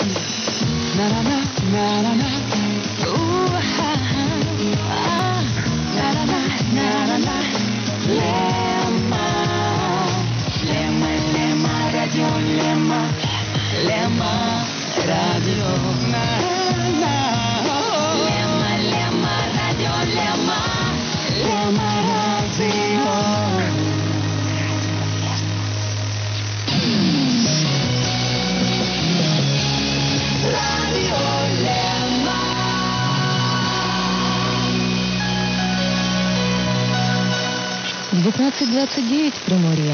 «19:29 в Приморье».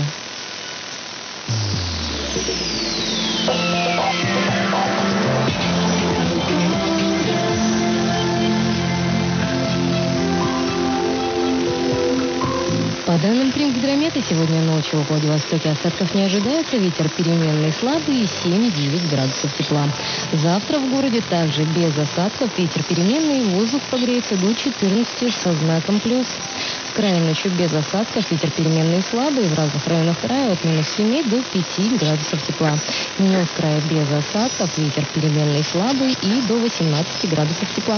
По данным Примгидромета, сегодня ночью в Владивостоке осадков не ожидается. Ветер переменный слабый и 7-9 градусов тепла. Завтра в городе также без осадков. Ветер переменный, воздух погреется до 14 со знаком плюс. В крае ночью без осадков, ветер переменный слабый. В разных районах края от -7 до 5 градусов тепла. Днем в крае без осадков, ветер переменный слабый и до 18 градусов тепла.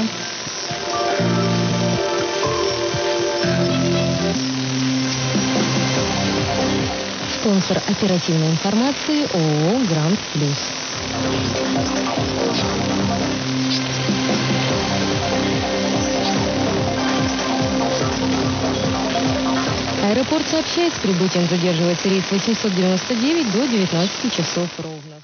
Спонсор оперативной информации ООО «Гранд Плюс». Аэропорт сообщает, с прибытием задерживается рейс 899 до 19 часов ровно.